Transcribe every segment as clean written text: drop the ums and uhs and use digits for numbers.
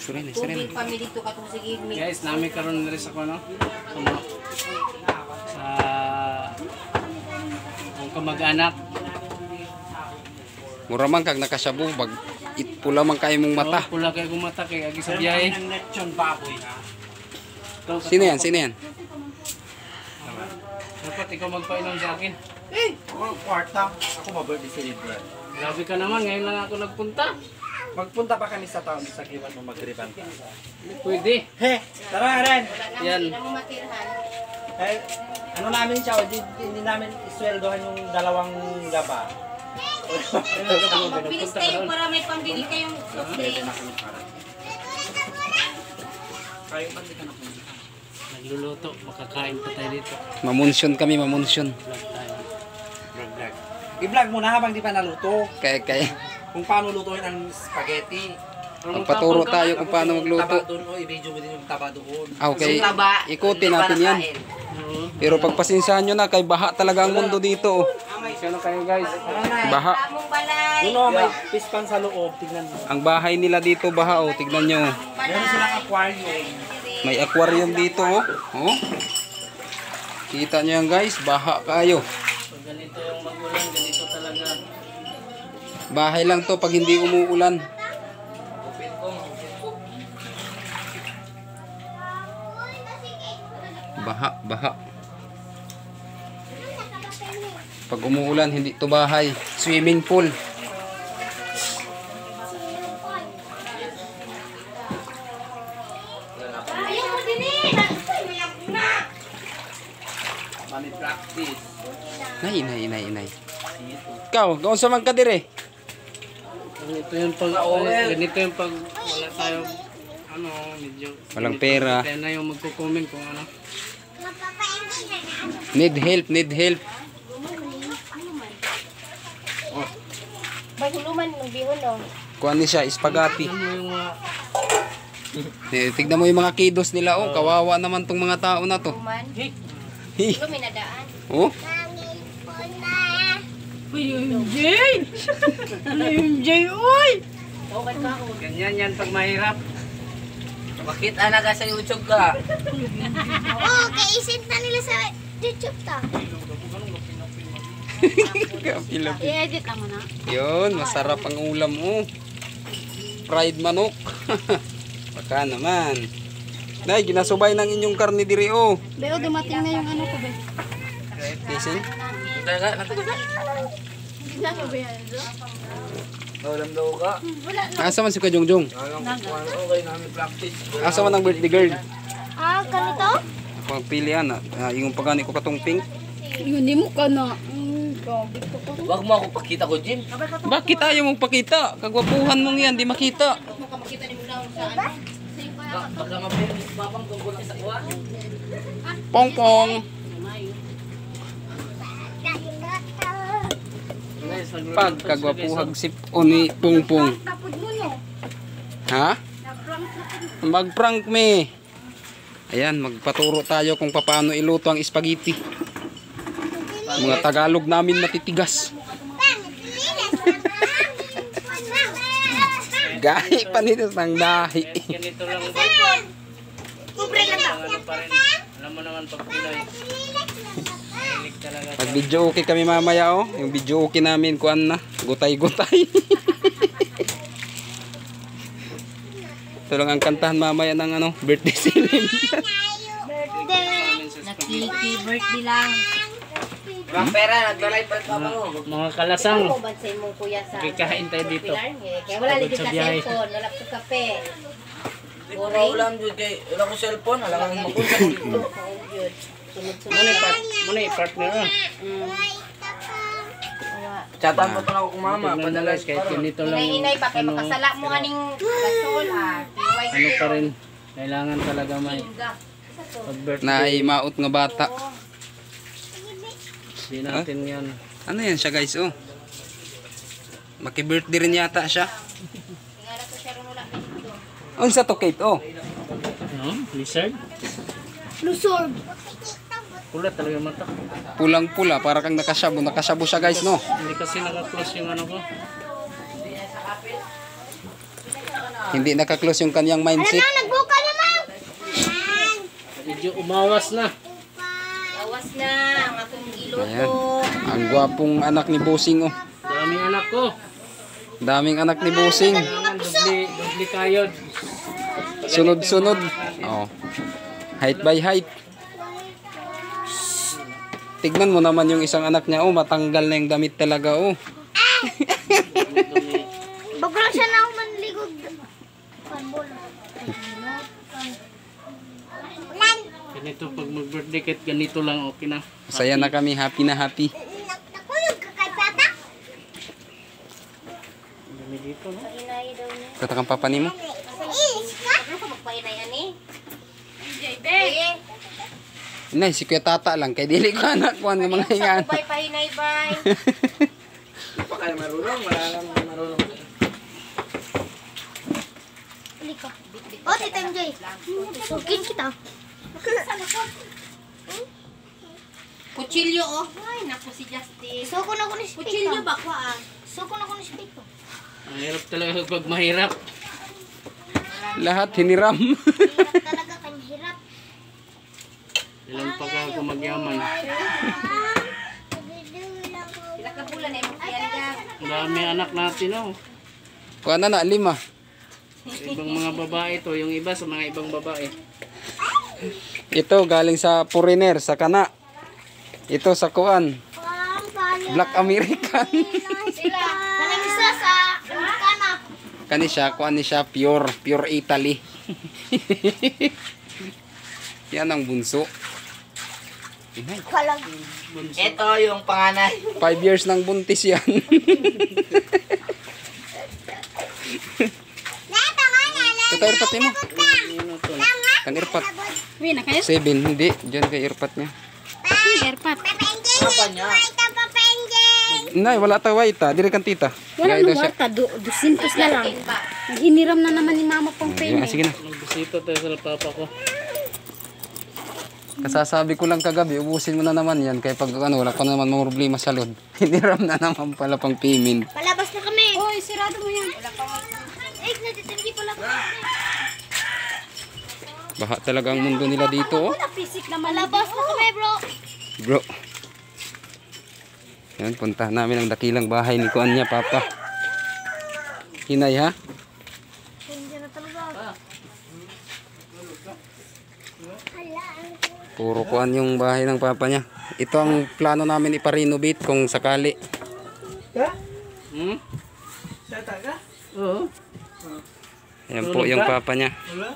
Surin. Tubig kami dito katong sige. Guys, nami karon diri sa kuno. Sa ang kamag-anak. Mura man kag nakasabu bag pula man kay mong mata. Pula kay kong mata kay agi sa biyahe. Sino yan? Dapat ikaw magpainom sa akin. Kwarta. Ako ma-birthday celebrate. Grabe ka naman, ngayon lang ako nagpunta. Magpunta pa kami sa taon sa kiwan mo mag-riban ka. Pwede. He! Tara rin! Yan. Hindi na mo matirhan. Eh, ano namin siya, hindi namin isweldohan yung dalawang gaba. Magbilis kayo para may pambili kayong soft drink. Kayo ba di ka na punta? Nagluluto, makakain pa tayo dito. Mamunsyon kami. Vlog tayo. Vlog. I-vlog mo na habang di pa naluto. Kaya. Kung paano lutuin ang spaghetti. Magpaturo tayo kung paano magluto. Taba doon o i-video mo din yung taba doon. Okay, ikutin natin yan. Pero pagpasensahan nyo na, kay baha talaga ang mundo dito. Sino kayo guys? Baha. Among balay. Yun o, may pispan sa loob. Tignan mo. Ang bahay nila dito baha, oh. Tignan nyo. Meron silang aquarium. May aquarium dito, oh. Oh. Kita nyo yan guys, baha kayo. Pag ganito yung magulang, ganito talaga. Bahay lang to pag hindi umuulan. Baha. Pag umuulan, hindi to bahay. Swimming pool. Money practice. Nay. Ikaw, gaon sa man ka dire? Ganito yung pag wala tayo medyo Walang pera. Kaya na yung magko-comment kung ano. Need help. May huluman ng bihon no. Kuha ni siya, spaghetti. Ano yung mga Tignan mo yung mga kidos nila, oh. Kawawa naman tong mga tao na to. Huluman. Hi. Ito may nadaan. Oh. Okay ka ako. ganyan yan pag mahirap. Makita na ka sa YouTube ka. Oo, kaisin na nila sa YouTube ta. I-edit mo na. Yun, masarap ang ulam, oh. Fried manok. Baka naman. Nay, ginasubay ng inyong karne diri, oh. Beo, dumating na yung ano ko, be. Kising? Hindi na ko, be. Ulam daw ka. Asa man si Kajongjong? Okay namin practice. Asa man ang birthday girl? Ah, ganito? Pagpilian, yung pagani ko katong pink. Yun, di mo ka na. Wag mo ako pakita ko, Jim. Bakit ayaw mong pakita? Kagwapuhan mong yan, di makita. Makita ni mo lang sa ano. Baka mapili babang tungkol sa kuha. Pongpong. Pagkagwapuhag si Oni Pongpong. Tapod mo, no? Ha? Mag-prank me. Ayan, magpaturo tayo kung paano iluto ang spaghetti. Mga Tagalog namin matitigas. Gahi pa nito ng dahi. Ganito lang ba? Kubre lang daw. Ano pa rin. Alam mo naman pag Pinoy. Mahilig talaga. Pag video okay kami mamaya, oh. Yung video okay namin, kuan na. Gutay-gutay. Ito lang ang kantahan mamaya ng ano, birthday celebration. Nakiki birthday lang. Walang pera, naglalay pa ka mo. Mga kalasang. Ako bansay mo kuya sa. Kikain tayo dito. Kaya wala Pagod ligid sa sa biyahe. cellphone, wala ko kape. Wala ulam dyan kay, wala ko cellphone, wala kang mapunta dito. Muna i-partner ah. Chatan pa to na ako kung mama, Tignan mo padala guys, kahit ganito lang yung Inay-inay pa kay makasala mo aning gasol ah. ano pa rin. Kailangan talaga may pag-birthday. Naimaot nga bata. Di natin yan. Ano yan siya guys, oh. Maki-birthday rin yata siya. Tingala ko siya ron wala dito. Unsa to Kate, oh. Ano? Lizard? Lusog. Pula talaga yung mata. Pulang-pula, para kang nakasabo. Nakasabo siya guys, no. Hindi kasi naka-close yung ano ko. Hindi nakaklose yung kanyang mindset. Nagbuka naman. Medyo umawas na. Awas na ang akong Ayan. giluto. Ang gwapong anak ni Busing oh. Daming anak ko. Daming anak ni Busing. Dubli kayod. Sunod-sunod. Oh. Height by height. Tignan mo naman yung isang anak niya oh, matanggal na yung damit talaga oh. Baglang siya na ako manligog. Ganito pag mag-birthday kit, ganito lang okay na. Masaya na kami, happy na happy. Nakulog ka kay Papa. Dami dito, no? Painay daw niya. Katakang papa ni mo. Ilis ka? Ano ka magpainay ani? Hindi. Inay, si Kuya Tata lang. Kay dili ko anak ko ang mga yan. Bye pahinay bye. Pa kayo marunong, wala lang marunong. Uli ka. Oh, Tita MJ. Sukin kita. Kutsilyo oh. Ay, naku si Justin. Suko na ko ni Spito. Kutsilyo ba ko ah? Suko na ko ni Spito. Ang hirap talaga pag mahirap. Lahat hiniram. Hirap talaga kay hirap. Ilang pag ako magyaman. Pila ka bulan ay magtiyaga. Ang dami anak natin, oh. Kuha na na, 5. Sa ibang mga babae to, yung iba sa mga ibang babae. Ito galing sa foreigner, sa kana. Ito sa kuan, Black American. Sila. Kanang isa sa kana. Kani siya, kuan ni siya, pure Italy. Yan ang bunso. Inay, Kalag. Ito yung panganay. 5 years nang buntis yan. Ito irpat mo. Ano to? Kang irpat. Uwi na kayo? 7, hindi. Diyan kay irpat niya. Airpot. Apa niya? Inay, wala ta waita. Dire kan tita. Wala Gaya daw nang siya. warta, dusintos na lang. Hiniram na naman ni mama pang Ayun, pene. sige na. Nagbisita tayo sa papa ko. Kasasabi ko lang kagabi, ubusin mo na naman yan. Kaya pag ano, wala ka na naman mga problema sa load. Hiniram na naman pala pang payment. Palabas na kami. Hoy, sirado mo yan. Ay, natitinggi pala ko. Baha talaga ang mundo nila dito, oh. Pisik naman. Palabas na kami, bro. Bro. Yan, puntahan namin ang dakilang bahay ni Kuan niya, Papa. Hinay, ha? Hindi na talaga. Puro Kuan yung bahay ng Papa niya. Ito ang plano namin ipa-renovate kung sakali. Hmm? Sata ka? Oo. Yan po yung Papa niya. Wala?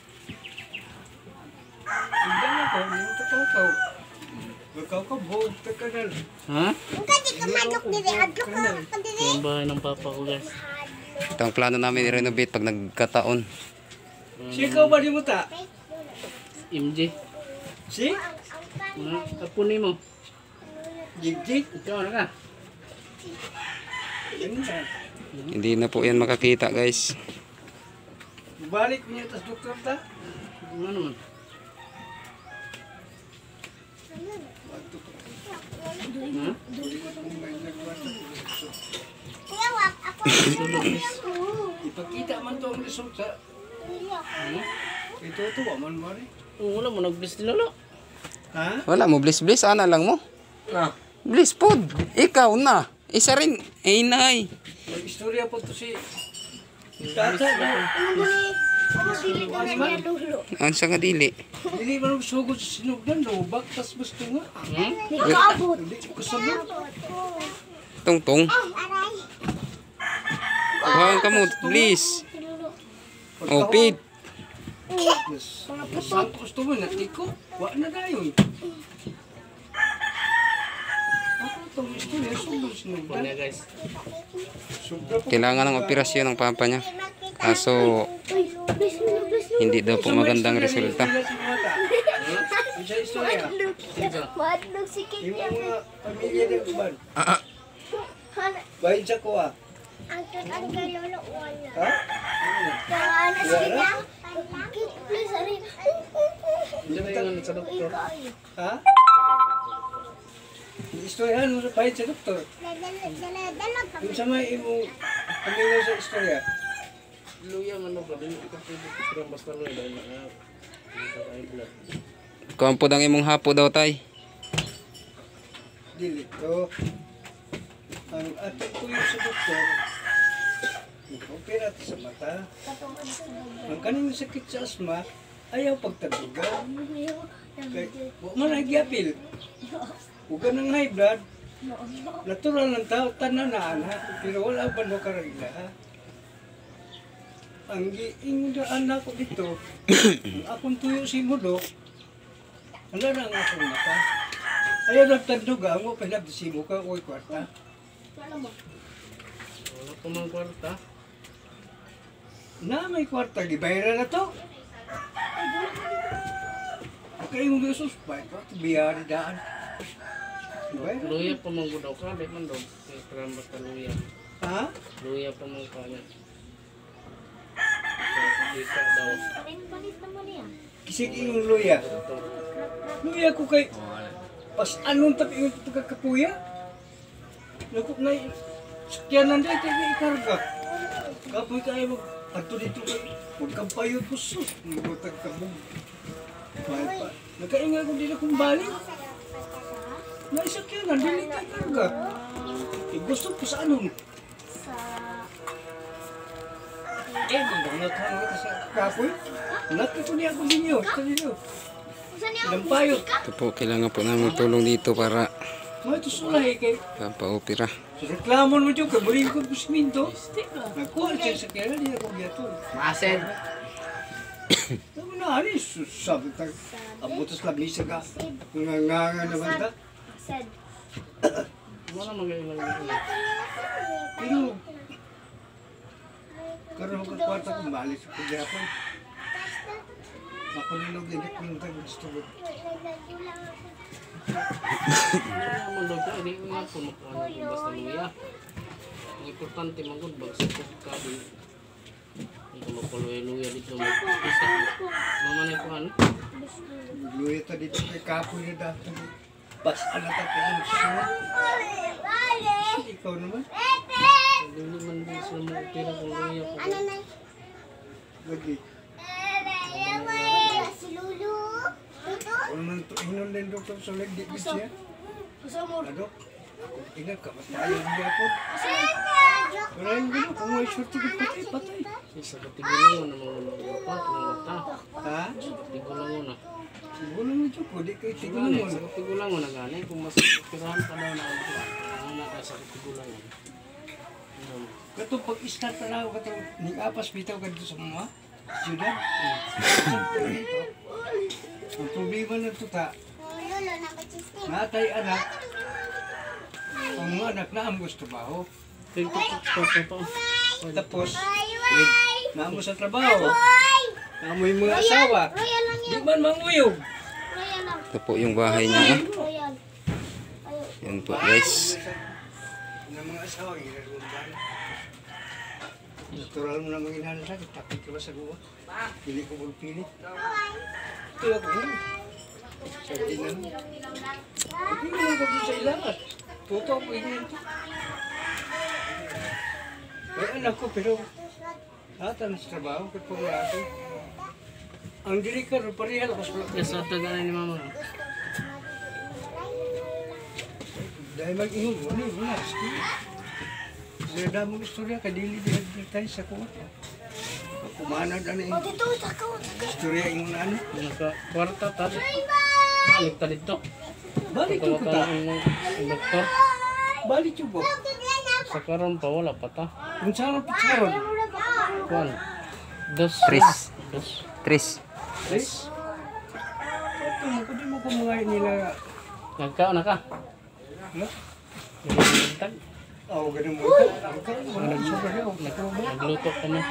Hindi na ko, hindi mo tataw. Ikaw ka, buhog ka ka na. Ha? Ang kati ka manok dili. Adlok ka ka dili. Ito yung bahay ng papa ko, guys. Ito ang plano namin i-renovate pag nagkataon. Si ikaw ba di mo ta? MJ. Si? Kapunin mo. Jigjig? Ikaw na ka. Yan na. Hindi na po yan makakita, guys. Balik niya tas doktor ta? Ano naman? Ha? Kuya, wag ako. Ipakita man to ang result sa... Ito to, man mari. Oo, wala mo. Nag-bless din lalo. Ha? Wala mo, bliss-bliss. Ana lang mo. Ah, Bliss food. Ikaw na. Isa rin. Eh, nay. mag-istorya po to si... Tata na. Ano dili na niya lulo. Ang sa nga dili. Dili man ang sugod sa sinugdan, lubak, tas gusto nga. Nagkaabot. Hindi ko kasama. Tungtong. Aray. Huwag ka mo, please. Oh, Pete. Saan gusto mo, natiko? Wa na dayon. Ako itong istorya, sugod sinugdan. Ano, guys? Sobra po. Kailangan ng operasyon ng Papa niya. Kaso, hindi daw po magandang resulta. Isa istorya. Madlog si Yung Kit. mga pamilya ng uban. Bahin sa kuha. Ang kay lolo wala. Ha? Ano sila? Kit, please, ari. Hindi ba yung sa doktor? Ha? Istoryahan mo sa bahin sa doktor. Dala Yung sa may imong pamilya sa istorya. luya man ko dili ka pwede pero basta luya dahil na high blood. Kuan po ang imong hapo daw tay. Dili to. Ang ato ko yung sa doktor. Opera sa mata. Ang kaning sakit sa asma, ayaw pagtadugan. Kay, mo na gyapil. Ug kanang high blood. Natural ng tao, tanan na ana, pero wala ba no karagila. Ang giingdaan ako dito, ang akong tuyo si Mudo, wala na ang akong mata. Ayaw nagtanduga, mo pinabdisimo ka, uy kwarta. Wala pa man kwarta. Na may kwarta, gibayra na to. Okay, yung Jesus, baik kwarta, biyari daan. Gibayra. Luya pa man daw ka, di man daw. Kaya basta luya. Ha? Luya pa man ka niya. Ika daw. Kisig yung luya. Luya ko kay, pas anong tapi yung pagkakapuya? Nakop na sakyanan dahil tayo ikarga. Kapoy kayo mag, ato dito kayo, magkampayo ko sus, magutag ka mo. Nakainga ko dito kung balik. Naisakyanan, dili tayo ikarga. Gusto ko sa anong? Nagtanong kita sa kapoy. Nato ko niya ako ninyo, sa ninyo. Lampayo. Ito po, kailangan po namin tulong dito para Mga ito sulay kay pampaopera. sa reklamo mo dyan, kabuling ko po siminto. Nagkuha siya sa kaya, di ako giyato. Maasen. Sabi na, anis, sabi ka, abutas labisa ka. Nganga naman ta. Wala magailang luya. Pero, karoon ko kwarta kung malis ko gihapon. Ako nilog inikwinta gusto ko. Wala man daw ka, hindi ko nga po makuha ng basta luya. Ang importante man gud bagsa ko ka di. Hindi mapaluya-luya dito mag-isa. Mamanay ko ano? Luya ta dito kay kapoy na dati. Pas alata ka ang susunod. Ikaw naman. Hindi man din sila mag-opera kung luya po. Lagi. Kung nang hinon din doktor sa leg, di siya. Adok, ingat ka, mas maayon niya po. Pero yung gano'n, kung may shorty ko patay, patay. Isa katigulang mo na mga lupa, tumata. Ha? Tigulang mo na. Siguro mo dyan ko, di kayo tignan Gani, mo. sa katigulang mo na gani. Kung mas operahan ka daw na ito, ano na ka sa katigulang mo. Kato pag-start na ako, kato, ning-apas bitaw ka dito sa mga siyudad. Ang problema na ito ta, natay anak, ang mga anak na ang gusto baho. Tapos, naamo sa trabaho, naamo yung mga asawa, di man manguyog. Ito po yung bahay niya. Yan po guys. Ng mga asawa, ginagumban. Natural mo na mga inanasa, tapit ka ba sa guwa? Pili ko magpilit. Ito ako yun. Sa tinan. Hindi mo lang kami sa ilangat. Tuto ko yun. May anak ko, pero hatan sa trabaho, kaya po ako. Ang dirikar, parihal, lakas pala. Yes, ito gani ni mama. Dahil mag-ihon mo, ano yun, may damang istorya, kadili di advertise ako. Kumanad ano yung istorya yung ano. Naka-kwarta tadi. Balik ta dito. Balik ko ta. Ang doktor. Balik ko po. Sa karon pa wala pa ta. Kung saan ang pitsaron? Kuan. Dos. Tris. Dos. Tris. Please? Ito mo, kung di mo kumangay nila. Nagkaon na ka. No? Nagtag. Oo, ganun mo ito. Wala na sobra na. Nagluto ka mo.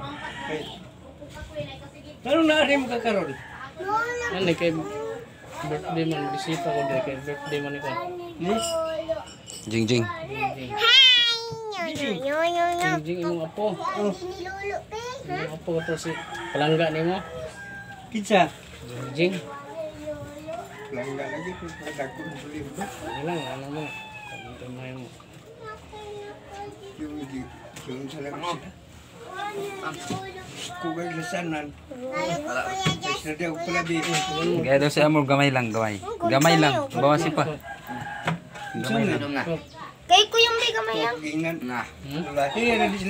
Anong naaari mo kakaroon? Ano kay birthday man. Bisita ko dahil kay birthday man ikaw. Ni? Jing jing. Jing imong apo. Imong apo ko to si palangga ni mo. Kitsa? Jing. Langga lagi kung pagdagko ng bulim ba? Ano lang, ano mo. Pagintay mo. Yung sa lagot sila. Kugay lasanan. Guys na daw pala dito. Gaya daw si Amor, gamay lang, gamay. Gamay lang, bawasin pa. Gamay lang. Kay Kuya May kamay yan. Gingan. Nah. Wala.